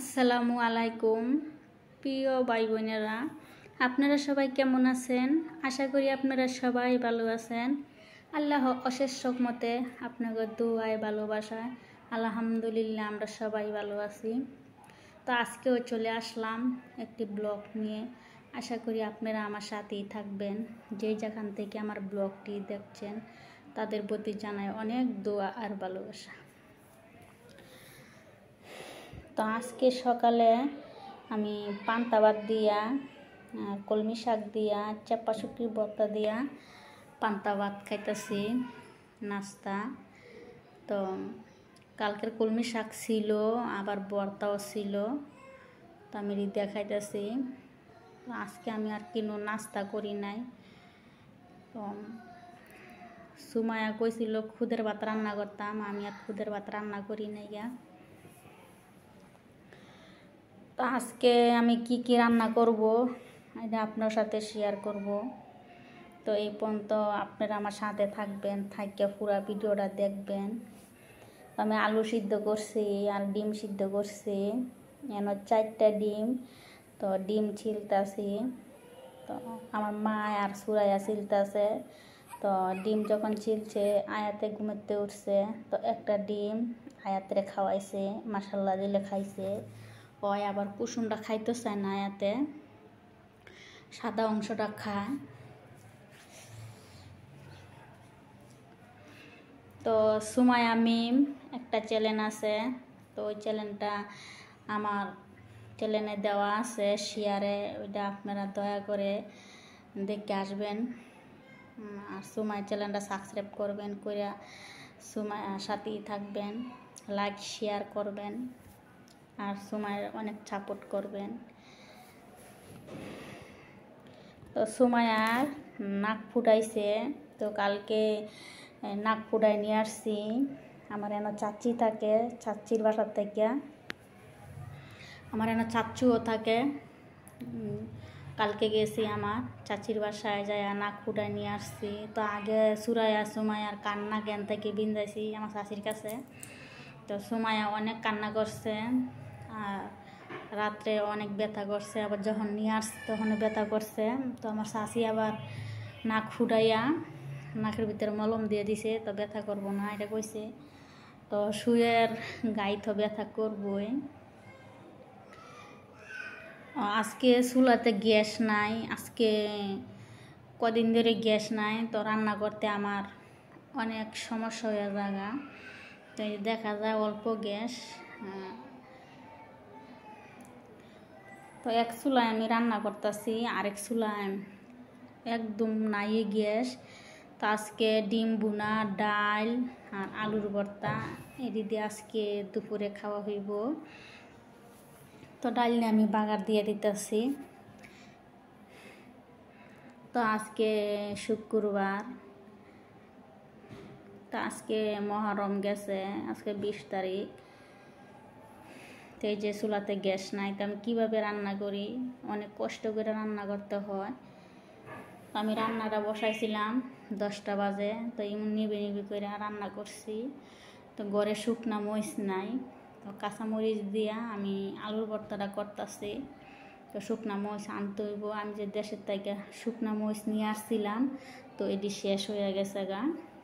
আসসালামু আলাইকুম প্রিয় ভাই বোনেরা, আপনারা সবাই কেমন আছেন? আশা করি আপনারা সবাই ভালো আছেন। আল্লাহ অশেষ রহমতে আপনাদের দোয়ায় ভালোবাসায় আলহামদুলিল্লাহ আমরা সবাই ভালো আছি। তো আজকেও চলে আসলাম একটি ব্লগ নিয়ে। আশা করি আপনারা আমার সাথেই থাকবেন। যেই যেখান থেকে আমার ব্লগটি দেখছেন তাদের প্রতি জানাই অনেক দোয়া আর ভালোবাসা। তো আজকে সকালে আমি পান্তা ভাত দিয়া কলমি শাক দিয়া চাপা শুটকির ভর্তা দিয়া পান্তা ভাত খাইতেছি নাস্তা। তো কালকের কলমি শাক ছিল, আবার ভর্তাও ছিল, তো আমি দিয়া খাইতেছি। আজকে আমি আর কোনো নাস্তা করি নাই। তো সুমায়া কইছিল খুদের ভাত রান্না করতাম, আমি আর খুদের ভাত রান্না করি নাই গা। তো আজকে আমি কি রান্না করব এটা আপনার সাথে শেয়ার করব। তো এই পর্যন্ত আপনারা আমার সাথে থাকবেন, থাকিয়া পুরো ভিডিওটা দেখবেন। তো আমি আলু সিদ্ধ করছি আর ডিম সিদ্ধ করছি, এন 4টা ডিম। তো ডিম ছিলতাছি, তো আমার মা আর সুরাইয়া ছিলতাছে। তো ডিম যখন ছিলছে আয়াতে ঘুমাতে উঠছে, তো একটা ডিম আয়াতে খাওয়াইছে, মাশাল্লাহ দিলে খাইছে। ওই আবার কুসুমটা খাইতে চায় না, আয়াতে সাদা অংশটা খায়। তো সুমায়া মিম একটা চ্যানেল আছে, তো ওই চ্যানেলটা আমার চ্যানেলে দেওয়া আছে শেয়ারে, ওইটা আপনারা দয়া করে দেখে আসবেন। আর সুমায়া চ্যানেলটা সাবস্ক্রাইব করবেন, কইরা সুমায়ার সাথেই থাকবেন, লাইক শেয়ার করবেন আর সুমায়ের অনেক সাপোর্ট করবেন। তো সুমায়ার নাক ফুটাইছে, তো কালকে নাক ফুটাই নিয়ে আসছি। আমার এনে চাচি থাকে, চাচির বাসার থেকে আমার এনে চাচুও থাকে। কালকে গেছি আমার চাচির বাসায় যায় নাক ফুটাই নিয়ে আসছি। তো আগে সুরাইয়া সুমায়ার কান্না জ্ঞান থেকে বিন্দাইছি আমার চাচির কাছে। তো সুমায়া অনেক কান্না করছে আর রাত্রে অনেক ব্যথা করছে, আবার যখন নিয়ে আসছে তখন ব্যথা করছে। তো আমার শাশি আবার নাক ফুটাইয়া নাকের ভিতরে মলম দিয়ে দিছে, তো ব্যথা করবো না এটা কইছে। তো শুয়ের গায়ে তো ব্যথা করবই। আজকে চুলাতে গ্যাস নাই, আজকে কদিন ধরে গ্যাস নাই, তো রান্না করতে আমার অনেক সমস্যা হয়ে জায়গা। তো দেখা যায় অল্প গ্যাস। তো এক চুলায় আমি রান্না করতেছি, আরেক চুলায় একদম নাই গ্যাস। তো আজকে ডিম বুনা, ডাল আর আলুর ভর্তা এটি দিয়ে আজকে দুপুরে খাওয়া হইব। তো ডাল নিয়ে আমি বাগার দিয়ে দিতেছি। তো আজকে শুক্রবার, তো আজকে মহরম গেছে, আজকে 20 তারিখ। তো এই যে চুলাতে গ্যাস নাই, তো আমি কীভাবে রান্না করি, অনেক কষ্ট করে রান্না করতে হয়। আমি রান্নাটা বসাইছিলাম 10টা বাজে, তো এমন নিবে করে রান্না করছি। তো ঘরে শুকনা মরিচ নাই, তো কাঁচা মরিচ দিয়া আমি আলুর ভর্তাটা করতেছি। তো শুকনা মরিচ আনতে হইব, আমি যে দেশের থেকে শুকনা মরিচ নিয়ে আসছিলাম, তো এটি শেষ হয়ে গেছে গা।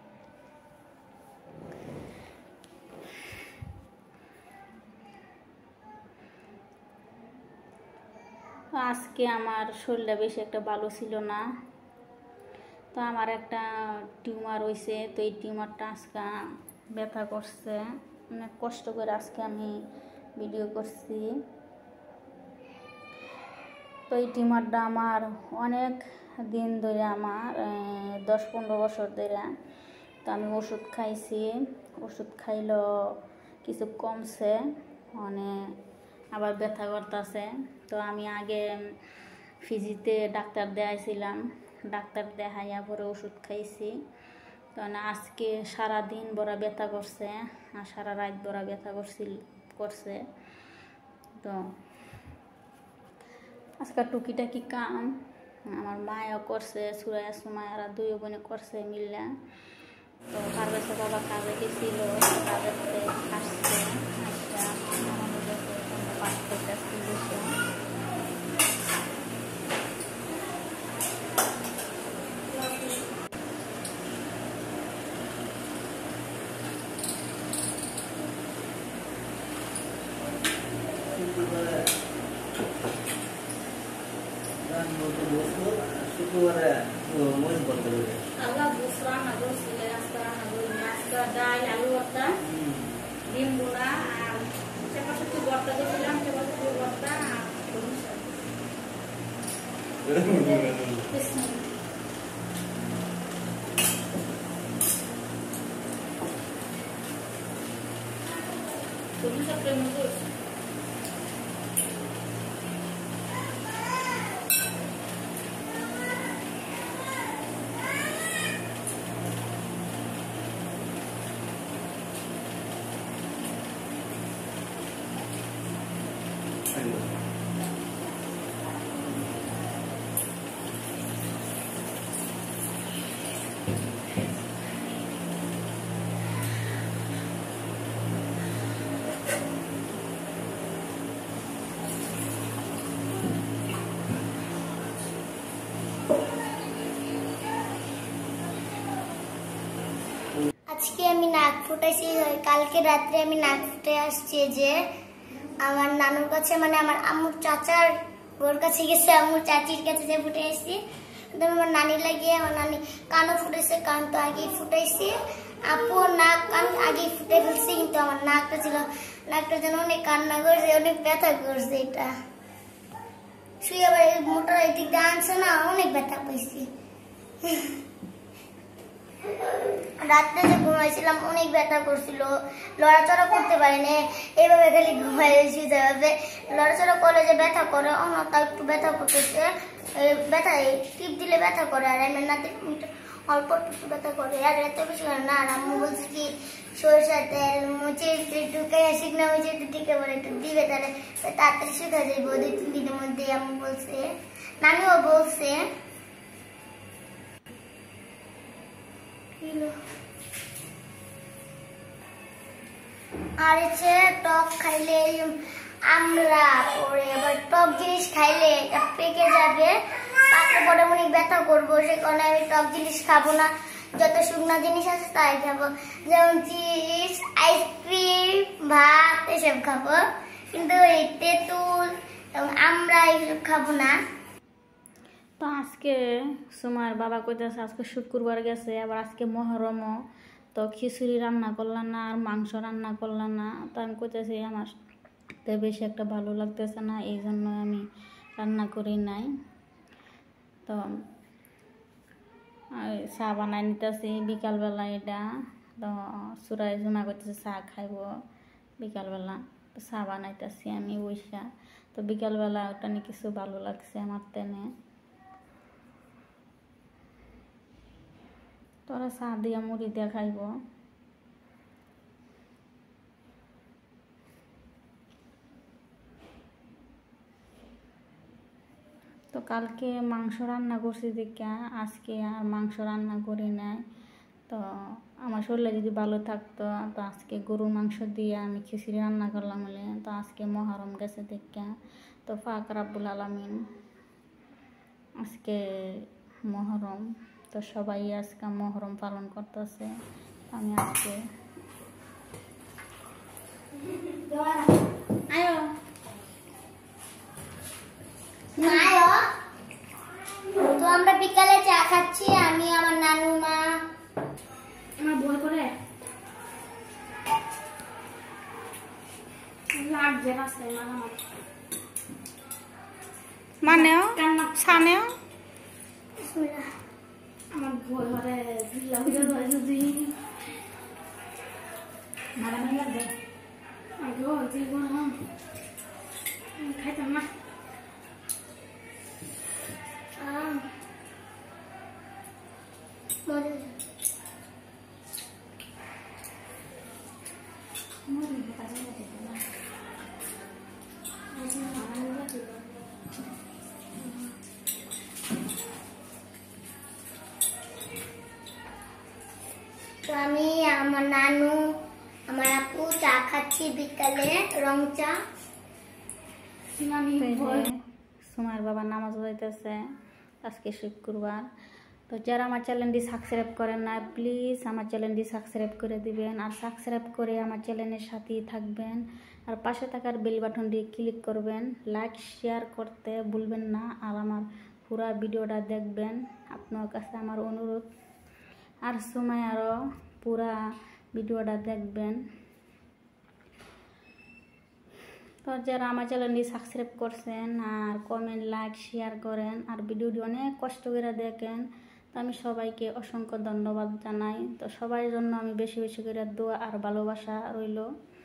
আজকে আমার শরীরটা বেশি একটা ভালো ছিল না, তো আমার একটা টিউমার হয়েছে। তো এই টিউমারটা আজকে ব্যথা করছে, অনেক কষ্ট করে আজকে আমি ভিডিও করছি। তো এই টিউমারটা আমার অনেক দিন ধরে, আমার 10-15 বছর ধরে। তো আমি ওষুধ খাইছি, ওষুধ খাইলেও কিছু কমছে, মানে আবার ব্যথা করতেছে। তো আমি আগে ফিজিতে ডাক্তার দেখাইছিলাম, ডাক্তার দেখাইয়া পরে ওষুধ খাইছি। তো আজকে সারাদিন বড় ব্যথা করছে আর সারা রাত বড় ব্যথা করছে। তো আজকে টুকিটাকি কাম আমার মায়ও করছে, সুরাইয়া সুমায়ারা 2 বোনে করছে মিললে। তো পারভেজের বাবা কাজে গেছিল, কাজে আসছে, পাঠ শুক্রবারে মরিচ ভর্তা করে আল্লাহ বুসরা না করছিলে আজকে রান্না করি আজকে ডাল আলু ভর্তা ডিম বোনা আর চাপাশুটি ভর্তা দিয়েছিলাম চাপাশুটি ভর্তা আর আজকে আমি নাক ফুটাইছি কালকে রাত্রে আমি নাক ফুটে আসছি যে আমার নানুর কাছে মানে আমার আম্মুর চাচার ওর কাছে গেছে আম্মুর চাচির কাছে যে ফুটে আসছি আমার নানি লাগিয়ে আমার নানি কানও ফুটেছে কান তো আগেই ফুটাইছি আপু নাক কান আগেই ফুটে ফেলছি কিন্তু আমার নাকটা যেন অনেক কান্না করছে অনেক ব্যথা করছে এটা শুয়ে আবার মোটর এদিক দিয়ে আনছে না অনেক ব্যথা পাইছি রাত্রে যে ঘুমাইছিলাম অনেক ব্যথা করছিল লড়াচড়া করতে পারিনি এইভাবে খালি ঘুমাইছি যেভাবে লড়াচড়া করলে যে ব্যথা করে অন্যতা একটু ব্যথা করতেছে ব্যথা টিপ দিলে ব্যথা করে আর এমনি নাতে অল্প একটু ব্যথা করে আর এত বেশি করে না আর আম্মু বলছে কি সরষের তেল মুচে ঢুকে শুকনো মুচে ঢুকে বলে একটু দিবে তাহলে তাড়াতাড়ি শুকা যাইব 2-3 দিনের মধ্যে আম্মু বলছে নানিও বলছে আর হচ্ছে টক খাইলে আমরা পরে আবার টক জিনিস খাইলে পেকে যাবে পাকলে পরে অনেক ব্যথা করবো সে কারণে আমি টক জিনিস খাবো না যত শুকনো জিনিস আছে তাই খাবো যেমন চিজ আইসক্রিম ভাত এসব খাবো কিন্তু এই তেঁতুল এবং আমরা এইসব খাবো না তো আজকে সুমার বাবা কইতেছে আজকে শুক্রবার গেছে আবার আজকে মহরমও তো খিচুড়ি রান্না করলাম না আর মাংস রান্না করলাম না তো আমি কইতেছি আমার তো বেশি একটা ভালো লাগতেছে না এই জন্য আমি রান্না করি নাই তো চা বানাই নিতেছি বিকালবেলা এটা তো সুরাই জমা করতেছে চা খাইব বিকালবেলা তো চা বানাইতেছি আমি বইসা তো বিকালবেলা ওটা নিয়ে কিছু ভালো লাগছে আমার তেনে তোরা চা দিয়া মুড়ি দিয়া খাইব তো কালকে মাংস রান্না করছি দেখে আজকে আর মাংস রান্না করি নাই তো আমার শরীরে যদি ভালো থাকতো তো আজকে গরুর মাংস দিয়ে আমি খিচুড়ি রান্না করলাম বলে তো আজকে মহরম গেছে দেখে তো পাক রাব্বুল আলামিন আজকে মহরম তো সবাই আজকে মহরম পালন করতেছে আমি আজকে তো আমরা বিকালে চা খাচ্ছি আমি আমার নানু মা আমার ভয় করে লাগছে রাস্তায় মানেও ছানেও আমার ভয় করে মারামারি লাগবে খাইতাম না তো আমি আমার নানু আমার আপু চা খাচ্ছি বিকালে রং চা সুমার বাবা নামাজ পড়াইতেছে আজকে শুক্রবার তো যারা আমার চ্যানেলটি সাবস্ক্রাইব করেন না প্লিজ আমার চ্যানেলটি সাবস্ক্রাইব করে দিবেন আর সাবস্ক্রাইব করে আমার চ্যানেলের সাথেই থাকবেন আর পাশে থাকার বেল বাটনটি ক্লিক করবেন লাইক শেয়ার করতে ভুলবেন না আর আমার পুরা ভিডিওটা দেখবেন, আপনার কাছে আমার অনুরোধ। আর সুমাইয়ারও পুরা ভিডিওটা দেখবেন। তো যারা আমার চ্যানেলটি সাবস্ক্রাইব করছেন আর কমেন্ট, লাইক, শেয়ার করেন আর ভিডিওটি অনেক কষ্ট করে দেখেন, তো আমি সবাইকে অসংখ্য ধন্যবাদ জানাই। তো সবার জন্য আমি বেশি বেশি করে দোয়া আর ভালোবাসা রইল।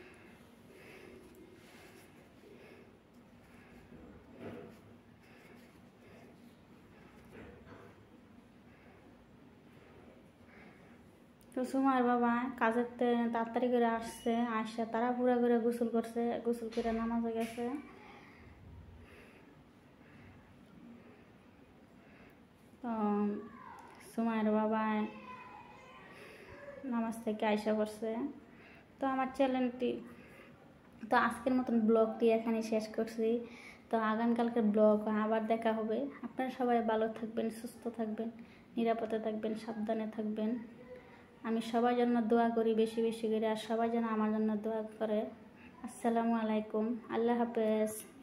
তো সুমাইয়ের বাবা কাজের তাড়াতাড়ি করে আসছে, আসছে তারা পুরা করে গোসল করছে, গোসল করে নামাজে গেছে। তো সুমাইয়ের বাবা নামাজ থেকে আইসা করছে। তো আমার চ্যানেলটি, তো আজকের মতন ব্লগটি এখানে শেষ করছি। তো আগামীকালকের ব্লগ আবার দেখা হবে। আপনারা সবাই ভালো থাকবেন, সুস্থ থাকবেন, নিরাপদে থাকবেন, সাবধানে থাকবেন। আমি সবার জন্য দোয়া করি বেশি বেশি করে, আর সবাই যেন আমার জন্য দোয়া করে। আসসালামু আলাইকুম, আল্লাহ হাফেজ।